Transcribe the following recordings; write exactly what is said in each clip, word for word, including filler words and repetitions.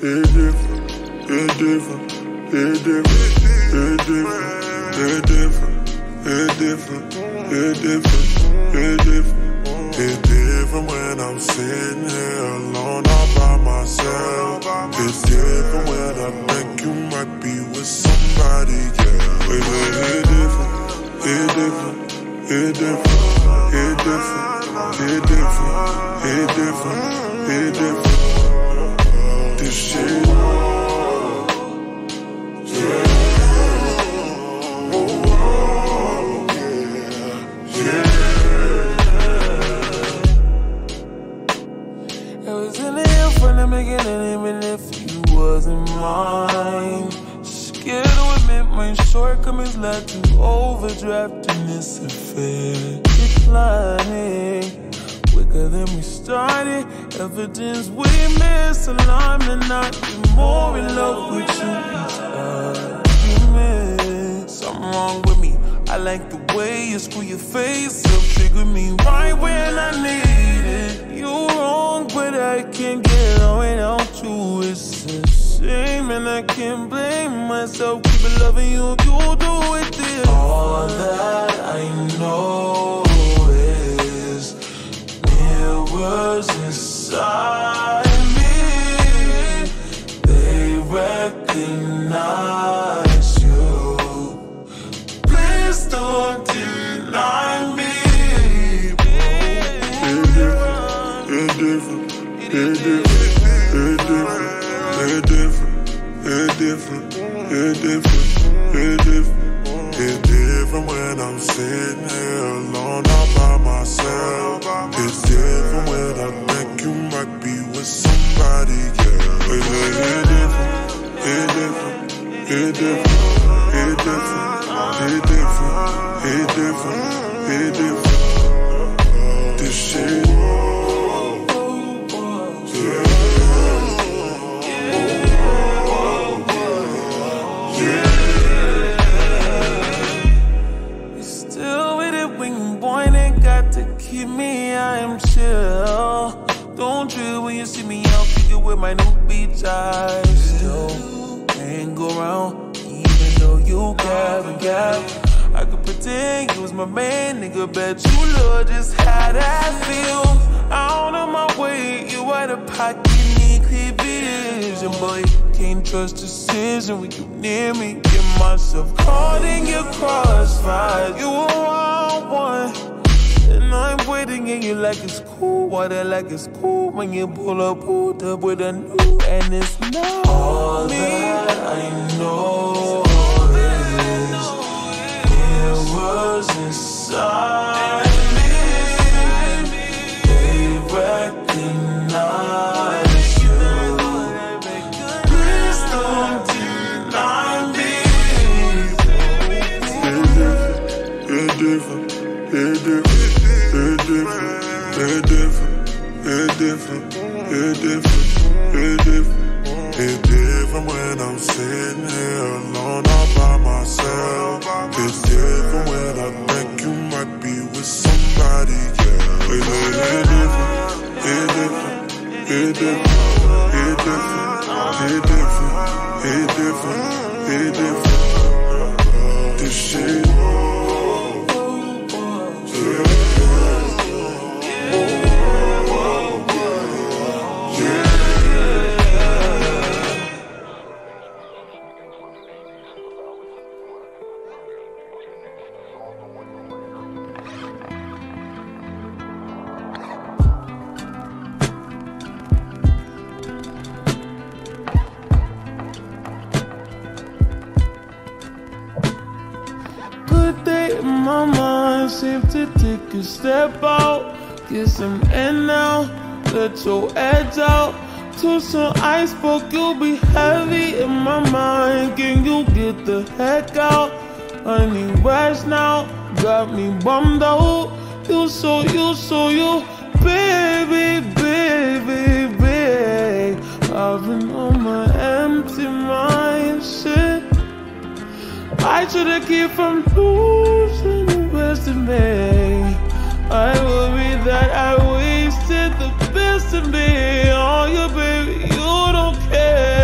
it different, it different, it different, it different, it different, it different, it different, it different. It's different when I'm sitting here alone all by myself. It's different when I think you might be with somebody, yeah. It, it, it different, it different, it different, it different, it different, it different, it different. This shit, yeah. Beginning, even if you wasn't mine. Scared to admit my shortcomings led to overdraft in this affair. Declining quicker than we started. Evidence we misaligned and not be more in love with you each argument. Something wrong with me. I like the way you screw your face up, trigger me right when I need it. You wrong, but I can't get on without you. It's a shame and I can't blame myself. Keep it loving you if you do it this. All that I know is mirrors inside me. They recognize you. Please don't deny me. It different, it different, it different, it different, it different, it different, it different. It's different when I'm sitting here alone all by myself. It's different when I think you might be with somebody, yeah. It, it, it different, it different, it different, it different, it different, it different, it different. This shit. Keep me, I am chill. Don't drill when you see me out, figure with my new beach eyes. Still hang around, even though you gab and gab. I could pretend you was my man, nigga. Bet you love just how that feels. Out of my way, you out of pocket, need clear vision, boy. Can't trust decision when you near me. Get myself caught in your crossfire. You a wild one. I'm waiting and you like it's cool. Water like it's cool when you pull up, pulled up with a new, and it's not all me. That I know is it was inside me. They recognize you. Please don't deny me. It different, it different. It different, it different, it different, it different, it different. It's different when I'm sitting here alone all by myself. It's different when I think you might be with somebody, yeah. It, it, it different, it different, it different, it different, it different, it different, it different. This shit, yeah. My mind seems to take a step out. Get some air now, let your edge out. Too soon I spoke, you'll be heavy in my mind. Can you get the heck out? I need rest now, got me bummed out. You so, you so, you, baby, baby, baby. I've been on my empty mind, shit. I should've kept from losing the best of me. I worry that I wasted the best of me. Oh, you baby, you don't care.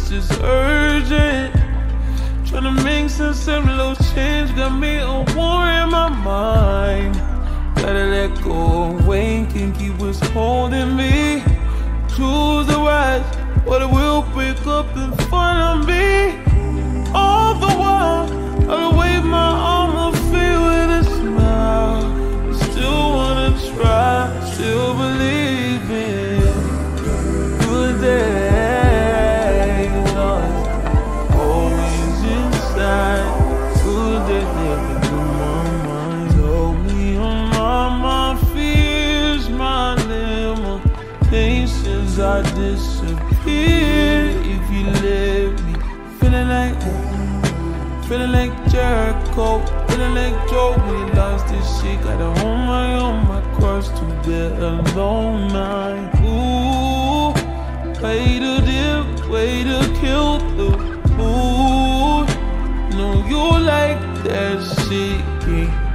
this is urgent. Tryna make sense of little change, got me a war in my mind. Gotta let go away, can't keep what's holding me. Choose the rise, or it will break up in front of me. All the while, I'll wave my arm, I'll feel with a smile. Still wanna try, still believe in good days. Always inside, good days living through my mind. Told me on my mind, fears my limitations. I disappear if you let me. Feeling like, feeling like Jericho, feeling like Joe when he lost his shit. Gotta hold my own, my cross to bear alone. Night. Ooh, way to dip, way to kill the mood. Know you like that shit.